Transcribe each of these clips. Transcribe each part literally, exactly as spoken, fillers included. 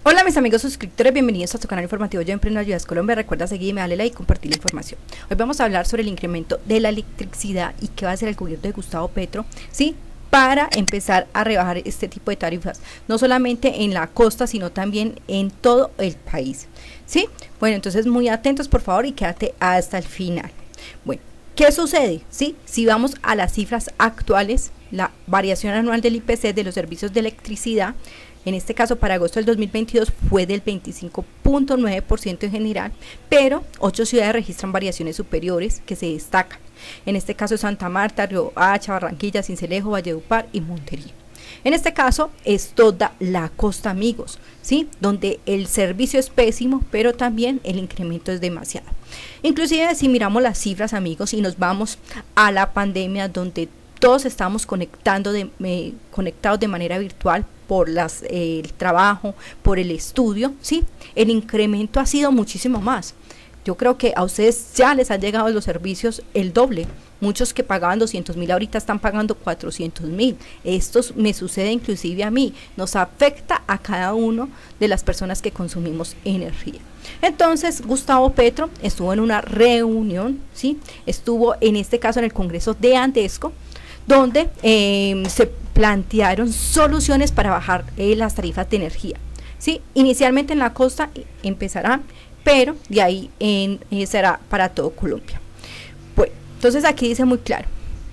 Hola mis amigos suscriptores, bienvenidos a tu canal informativo Yo Emprendo Ayudas Colombia. Recuerda seguirme, dale like y compartir la información. Hoy vamos a hablar sobre el incremento de la electricidad y qué va a hacer el gobierno de Gustavo Petro, ¿sí?, para empezar a rebajar este tipo de tarifas, no solamente en la costa, sino también en todo el país, ¿sí? Bueno, entonces muy atentos por favor y quédate hasta el final. Bueno, ¿qué sucede? ¿Sí? Si vamos a las cifras actuales, la variación anual del I P C de los servicios de electricidad, en este caso para agosto del dos mil veintidós fue del veinticinco punto nueve por ciento en general, pero ocho ciudades registran variaciones superiores que se destacan. En este caso Santa Marta, Riohacha, Barranquilla, Sincelejo, Valledupar y Montería. En este caso es toda la costa, amigos, ¿sí?, donde el servicio es pésimo, pero también el incremento es demasiado. Inclusive si miramos las cifras, amigos, y nos vamos a la pandemia, donde todos estamos conectando de, eh, conectados de manera virtual por las, eh, el trabajo, por el estudio, ¿sí?, el incremento ha sido muchísimo más. Yo creo que a ustedes ya les han llegado los servicios el doble. Muchos que pagaban doscientos mil ahorita están pagando cuatrocientos mil. Esto me sucede inclusive a mí. Nos afecta a cada uno de las personas que consumimos energía. Entonces Gustavo Petro estuvo en una reunión, ¿sí?, estuvo en este caso en el Congreso de Andesco, donde eh, se plantearon soluciones para bajar eh, las tarifas de energía, ¿sí? Inicialmente en la costa empezará, pero de ahí en, eh, será para todo Colombia. Bueno, entonces aquí dice muy claro,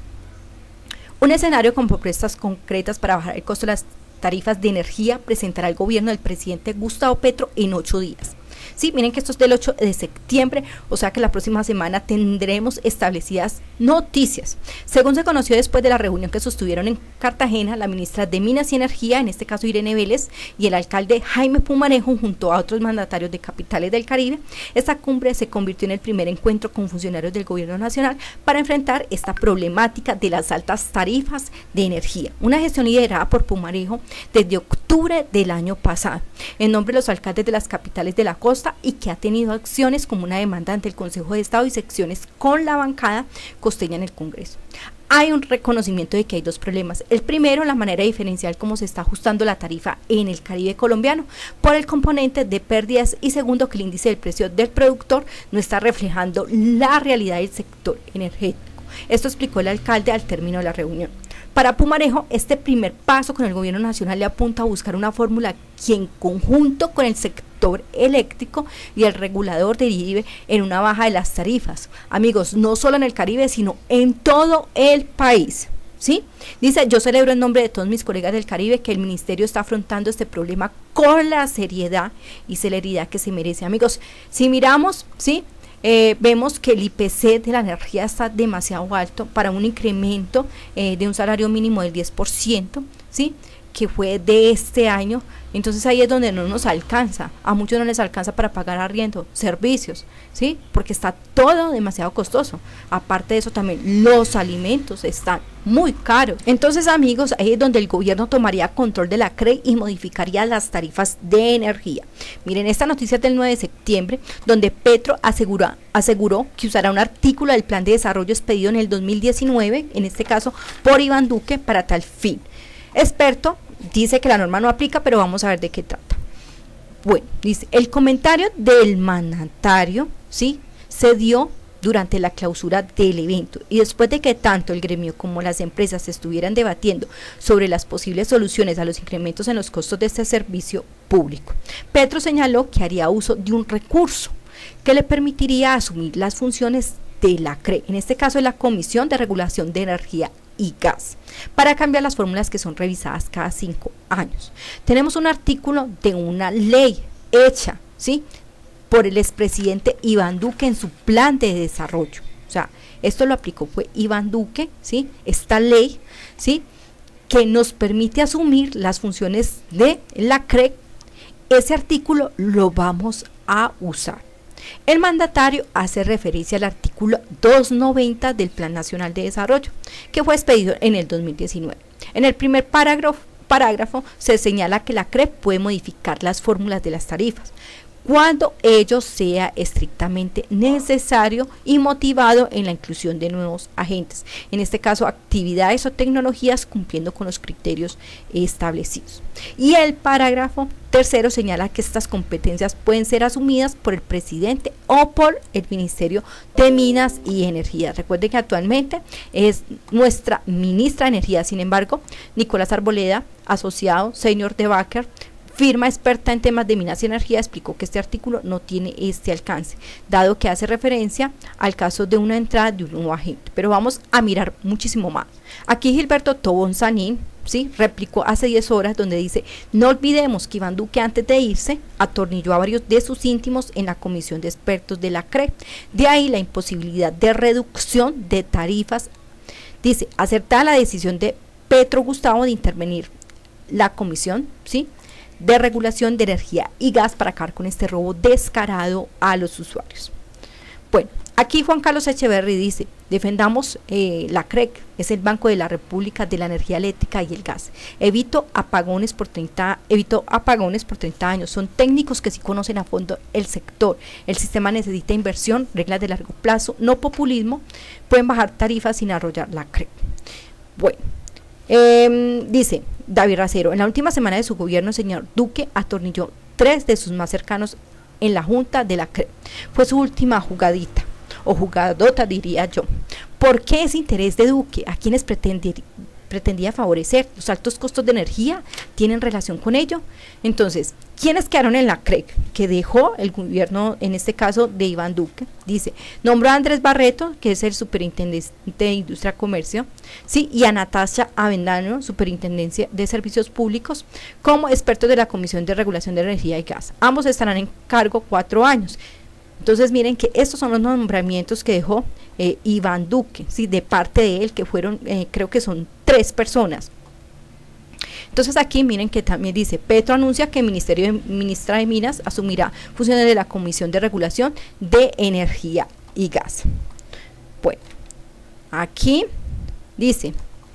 un escenario con propuestas concretas para bajar el costo de las tarifas de energía presentará el gobierno del presidente Gustavo Petro en ocho días. Sí, miren que esto es del ocho de septiembre, o sea que la próxima semana tendremos establecidas noticias. Según se conoció después de la reunión que sostuvieron en Cartagena, la ministra de Minas y Energía, en este caso Irene Vélez, y el alcalde Jaime Pumarejo, junto a otros mandatarios de capitales del Caribe, esta cumbre se convirtió en el primer encuentro con funcionarios del gobierno nacional para enfrentar esta problemática de las altas tarifas de energía. Una gestión liderada por Pumarejo desde octubre del año pasado, en nombre de los alcaldes de las capitales de la costa, y que ha tenido acciones como una demanda ante el Consejo de Estado y secciones con la bancada costeña en el Congreso. Hay un reconocimiento de que hay dos problemas. El primero, la manera diferencial como se está ajustando la tarifa en el Caribe colombiano por el componente de pérdidas, y segundo, que el índice del precio del productor no está reflejando la realidad del sector energético. Esto explicó el alcalde al término de la reunión. Para Pumarejo, este primer paso con el gobierno nacional le apunta a buscar una fórmula que en conjunto con el sector eléctrico y el regulador derive en una baja de las tarifas. Amigos, no solo en el Caribe, sino en todo el país, ¿sí? Dice, yo celebro en nombre de todos mis colegas del Caribe que el ministerio está afrontando este problema con la seriedad y celeridad que se merece. Amigos, si miramos, ¿sí?, Eh, vemos que el I P C de la energía está demasiado alto para un incremento eh, de un salario mínimo del diez por ciento, ¿sí?, que fue de este año. Entonces ahí es donde no nos alcanza, a muchos no les alcanza para pagar arriendo, servicios, ¿sí?, porque está todo demasiado costoso. Aparte de eso también los alimentos están muy caros. Entonces, amigos, ahí es donde el gobierno tomaría control de la C R E y modificaría las tarifas de energía. Miren esta noticia del nueve de septiembre, donde Petro aseguró, aseguró que usará un artículo del plan de desarrollo expedido en el dos mil diecinueve, en este caso por Iván Duque, para tal fin. Experto dice que la norma no aplica, pero vamos a ver de qué trata. Bueno, dice, el comentario del mandatario, ¿sí?, se dio durante la clausura del evento y después de que tanto el gremio como las empresas estuvieran debatiendo sobre las posibles soluciones a los incrementos en los costos de este servicio público. Petro señaló que haría uso de un recurso que le permitiría asumir las funciones de la C R E, en este caso de la Comisión de Regulación de Energía y Gas, para cambiar las fórmulas que son revisadas cada cinco años. Tenemos un artículo de una ley hecha, ¿sí?, por el expresidente Iván Duque en su plan de desarrollo. O sea, esto lo aplicó fue Iván Duque, ¿sí?, esta ley, ¿sí?, que nos permite asumir las funciones de la C R E. Ese artículo lo vamos a usar. El mandatario hace referencia al artículo doscientos noventa del Plan Nacional de Desarrollo, que fue expedido en el dos mil diecinueve. En el primer parágrafo, parágrafo se señala que la C R E puede modificar las fórmulas de las tarifas cuando ello sea estrictamente necesario y motivado en la inclusión de nuevos agentes, en este caso actividades o tecnologías cumpliendo con los criterios establecidos. Y el parágrafo tercero señala que estas competencias pueden ser asumidas por el presidente o por el Ministerio de Minas y Energía. Recuerden que actualmente es nuestra ministra de Energía. Sin embargo, Nicolás Arboleda, asociado senior de Baker, firma experta en temas de minas y energía, explicó que este artículo no tiene este alcance, dado que hace referencia al caso de una entrada de un nuevo agente. Pero vamos a mirar muchísimo más. Aquí Gilberto Tobón Sanín, ¿sí?, replicó hace diez horas, donde dice: no olvidemos que Iván Duque, antes de irse, atornilló a varios de sus íntimos en la comisión de expertos de la C R E. De ahí la imposibilidad de reducción de tarifas. Dice: acertada la decisión de Petro Gustavo de intervenir la comisión, ¿sí?, de regulación de energía y gas para acabar con este robo descarado a los usuarios. Bueno, aquí Juan Carlos Echeverry dice: defendamos eh, la C R E C, es el Banco de la República de la Energía Eléctrica y el Gas. Evito apagones por treinta, evitó apagones por treinta años. Son técnicos que sí conocen a fondo el sector. El sistema necesita inversión, reglas de largo plazo, no populismo. Pueden bajar tarifas sin arrollar la C R E C. Bueno, eh, dice David Racero: en la última semana de su gobierno, el señor Duque atornilló tres de sus más cercanos en la junta de la C R E C. Fue su última jugadita, o jugadota diría yo. ¿Por qué ese interés de Duque? ¿A quienes pretendía, pretendía favorecer? ¿Los altos costos de energía tienen relación con ello? Entonces, ¿quiénes quedaron en la C R E C? Que dejó el gobierno, en este caso de Iván Duque. Dice: nombró a Andrés Barreto, que es el superintendente de Industria y Comercio, ¿sí?, y a Natasha Avendaño, superintendencia de Servicios Públicos, como expertos de la Comisión de Regulación de Energía y Gas. Ambos estarán en cargo cuatro años. Entonces miren que estos son los nombramientos que dejó eh, Iván Duque, ¿sí?, de parte de él, que fueron, eh, creo que son tres personas. Entonces aquí miren que también dice: Petro anuncia que el Ministerio de Ministra de Minas asumirá funciones de la Comisión de Regulación de Energía y Gas. Bueno, aquí dice: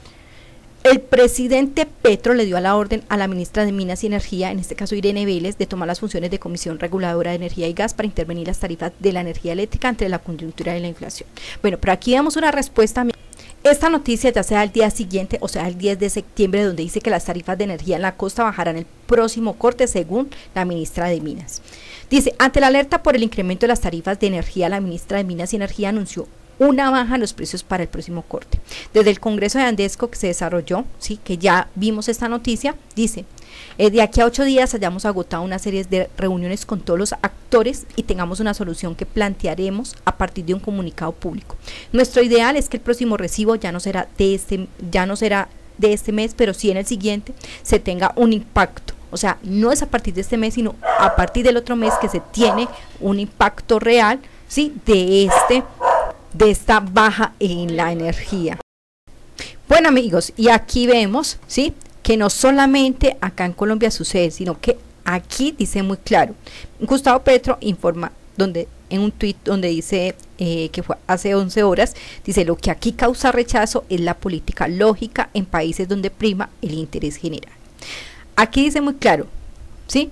el presidente Petro le dio a la orden a la ministra de Minas y Energía, en este caso Irene Vélez, de tomar las funciones de Comisión Reguladora de Energía y Gas para intervenir las tarifas de la energía eléctrica ante la coyuntura de la inflación. Bueno, pero aquí damos una respuesta. Esta noticia ya sea el día siguiente, o sea el diez de septiembre, donde dice que las tarifas de energía en la costa bajarán el próximo corte, según la ministra de Minas. Dice: ante la alerta por el incremento de las tarifas de energía, la ministra de Minas y Energía anunció una baja en los precios para el próximo corte. Desde el Congreso de Andesco que se desarrolló, sí, que ya vimos esta noticia, dice: eh, de aquí a ocho días hayamos agotado una serie de reuniones con todos los actores y tengamos una solución que plantearemos a partir de un comunicado público. Nuestro ideal es que el próximo recibo ya no será de este, ya no será de este mes, pero sí en el siguiente se tenga un impacto. O sea, no es a partir de este mes, sino a partir del otro mes que se tiene un impacto real, sí, de este de esta baja en la energía. Bueno, amigos, y aquí vemos, ¿sí?, que no solamente acá en Colombia sucede, sino que aquí dice muy claro. Gustavo Petro informa, donde en un tuit donde dice eh, que fue hace once horas, dice: lo que aquí causa rechazo es la política lógica en países donde prima el interés general. Aquí dice muy claro, ¿sí?,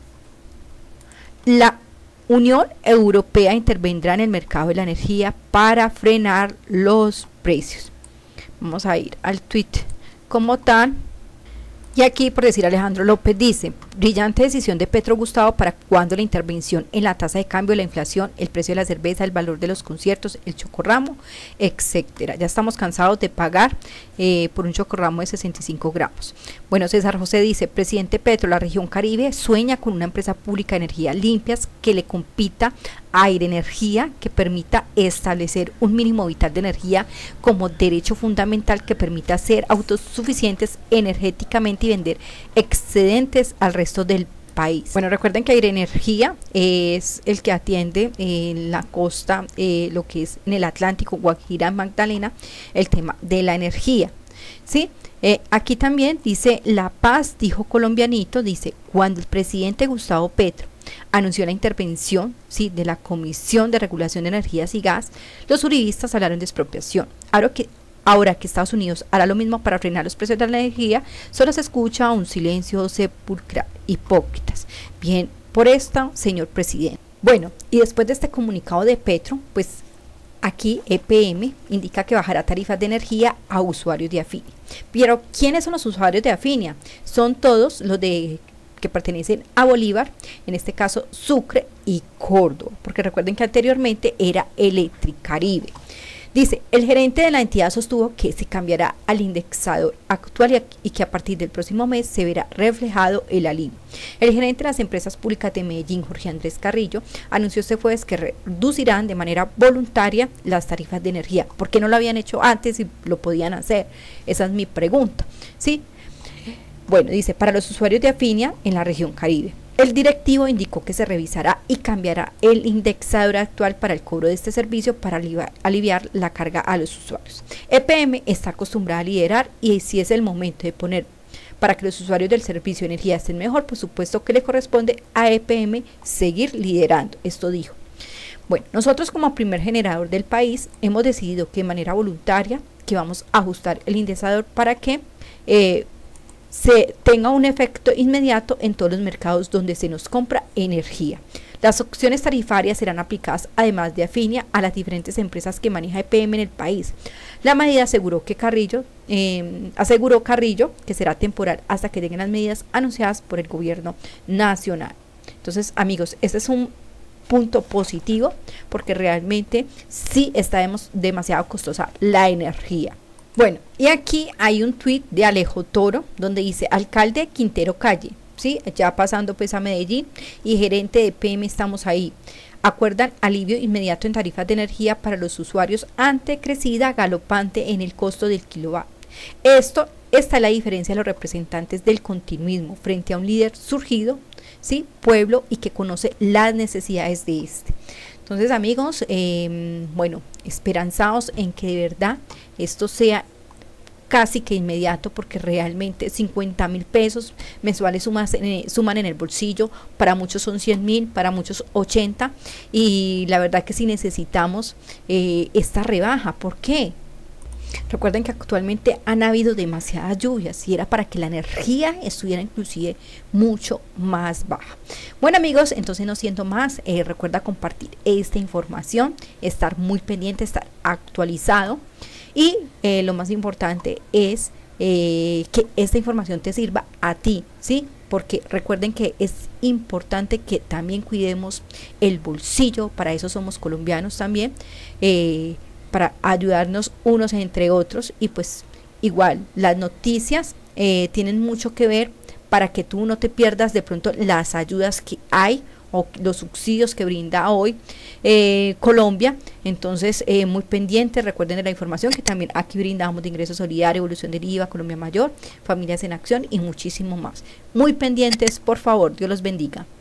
la Unión Europea intervendrá en el mercado de la energía para frenar los precios. Vamos a ir al tweet como tal. Y aquí, por decir Alejandro López, dice: brillante decisión de Petro Gustavo para cuando la intervención en la tasa de cambio, la inflación, el precio de la cerveza, el valor de los conciertos, el chocorramo, etcétera. Ya estamos cansados de pagar eh, por un chocorramo de sesenta y cinco gramos. Bueno, César José dice: presidente Petro, la región Caribe sueña con una empresa pública de energías limpias que le compita a Aire Energía, que permita establecer un mínimo vital de energía como derecho fundamental que permita ser autosuficientes energéticamente y vender excedentes al resto del país. Bueno, recuerden que Aire Energía es el que atiende en la costa, eh, lo que es en el Atlántico, Guajira, Magdalena, el tema de la energía, ¿sí? Eh, aquí también dice La Paz, dijo Colombianito, dice: cuando el presidente Gustavo Petro anunció la intervención, ¿sí?, de la Comisión de Regulación de Energías y Gas, los uribistas hablaron de expropiación. Ahora que Ahora que Estados Unidos hará lo mismo para frenar los precios de la energía, solo se escucha un silencio sepulcral. Hipócritas. Bien, por esto, señor presidente. Bueno, y después de este comunicado de Petro, pues aquí E P M indica que bajará tarifas de energía a usuarios de Afinia. Pero ¿quiénes son los usuarios de Afinia? Son todos los de que pertenecen a Bolívar, en este caso Sucre y Córdoba, porque recuerden que anteriormente era Electricaribe. Dice, el gerente de la entidad sostuvo que se cambiará al indexador actual y que a partir del próximo mes se verá reflejado el alivio. El gerente de las empresas públicas de Medellín, Jorge Andrés Carrillo, anunció este jueves que reducirán de manera voluntaria las tarifas de energía. ¿Por qué no lo habían hecho antes y lo podían hacer? Esa es mi pregunta, ¿sí? Bueno, dice, para los usuarios de Afinia en la región Caribe. El directivo indicó que se revisará y cambiará el indexador actual para el cobro de este servicio para aliviar, aliviar la carga a los usuarios. E P M está acostumbrada a liderar y si es el momento de poner para que los usuarios del servicio de energía estén mejor, por supuesto que le corresponde a E P M seguir liderando. Esto dijo. Bueno, nosotros como primer generador del país hemos decidido que de manera voluntaria que vamos a ajustar el indexador para que eh, se tenga un efecto inmediato en todos los mercados donde se nos compra energía. Las opciones tarifarias serán aplicadas además de Afinia a las diferentes empresas que maneja E P M en el país. La medida aseguró que Carrillo eh, aseguró Carrillo que será temporal hasta que lleguen las medidas anunciadas por el gobierno nacional. Entonces, amigos, este es un punto positivo porque realmente sí está demasiado costosa la energía. Bueno, y aquí hay un tuit de Alejo Toro donde dice, alcalde Quintero Calle, ¿sí? Ya pasando pues a Medellín, y gerente de E P M estamos ahí. Acuerdan alivio inmediato en tarifas de energía para los usuarios ante crecida galopante en el costo del kilovatio. Esto, esta es la diferencia de los representantes del continuismo frente a un líder surgido, ¿sí? Pueblo y que conoce las necesidades de este. Entonces, amigos, eh, bueno, esperanzados en que de verdad esto sea casi que inmediato, porque realmente cincuenta mil pesos mensuales sumas, eh, suman en el bolsillo, para muchos son cien mil, para muchos ochenta, y la verdad que sí necesitamos eh, esta rebaja. ¿Por qué? Recuerden que actualmente han habido demasiadas lluvias y era para que la energía estuviera inclusive mucho más baja. Bueno, amigos, entonces no siento más, eh, recuerda compartir esta información, estar muy pendiente, estar actualizado, y eh, lo más importante es eh, que esta información te sirva a ti, ¿sí? Porque recuerden que es importante que también cuidemos el bolsillo, para eso somos colombianos también, eh, para ayudarnos unos entre otros. Y pues igual las noticias eh, tienen mucho que ver para que tú no te pierdas de pronto las ayudas que hay o los subsidios que brinda hoy eh, Colombia. Entonces eh, muy pendientes, recuerden de la información que también aquí brindamos de ingreso solidario, evolución del I V A, Colombia Mayor, Familias en Acción y muchísimo más. Muy pendientes, por favor, Dios los bendiga.